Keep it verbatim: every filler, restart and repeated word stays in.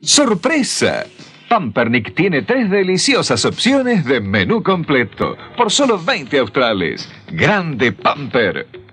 ¡Sorpresa! Pampernick tiene tres deliciosas opciones de menú completo por solo veinte australes. ¡Grande Pamper!